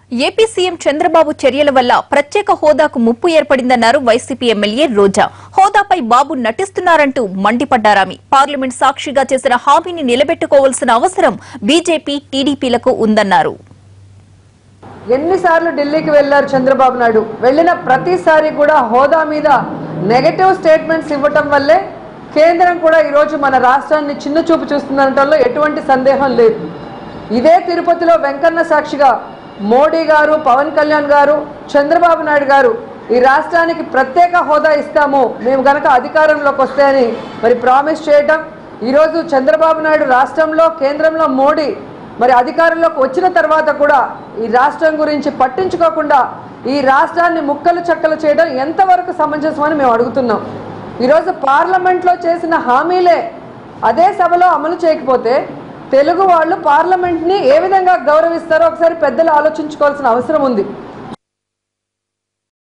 AP CM Chandrababu చర్యల వల్ల ప్రత్యేక హోదాకు ముప్పు ఏర్పడిందన్నారు వైసీపీ ఎమ్మెల్యే రోజా. హోదాపై బాబు నటిస్తున్నారంటూ మండిపడ్డారామె. పార్లమెంట్ సాక్షిగా చేసిన హామీని నిలబెట్టుకోవాల్సిన అవసరం బీజేపీ టీడీపీలకు ఉందన్నారు. ఎన్నిసార్లు ఢిల్లీకి వెళ్లారు చంద్రబాబు నాయుడు? వెళ్లిన ప్రతిసారి కూడా హోదా మీద నెగటివ్ స్టేట్మెంట్స్ ఇవ్వటం వల్లే కేంద్రం కూడా ఈ రోజు మన రాష్ట్రాన్ని చిన్న చూపు చూస్తుందనటంలో ఎటువంటి సందేహం లేదు. ఇదే తిరుపతిలో వెంకన్న సాక్షిగా మోడీ గారు, పవన్ కళ్యాణ్ గారు, చంద్రబాబు నాయుడు గారు ఈ రాష్ట్రానికి ప్రత్యేక హోదా ఇస్తాము మేము గనక అధికారంలోకి వస్తే అని మరి ప్రామిస్ చేయటం, ఈరోజు చంద్రబాబు నాయుడు రాష్ట్రంలో, కేంద్రంలో మోడీ మరి అధికారంలోకి వచ్చిన తర్వాత కూడా ఈ రాష్ట్రం గురించి పట్టించుకోకుండా ఈ రాష్ట్రాన్ని ముక్కలు చెక్కలు చేయడం ఎంతవరకు సమంజసమని మేము అడుగుతున్నాం. ఈరోజు పార్లమెంట్లో చేసిన హామీలే అదే సభలో అమలు చేయకపోతే తెలుగు వాళ్ళు పార్లమెంట్ని ఏ విధంగా గౌరవిస్తారో ఒకసారి పెద్దలు ఆలోచించుకోవాల్సిన అవసరం ఉంది.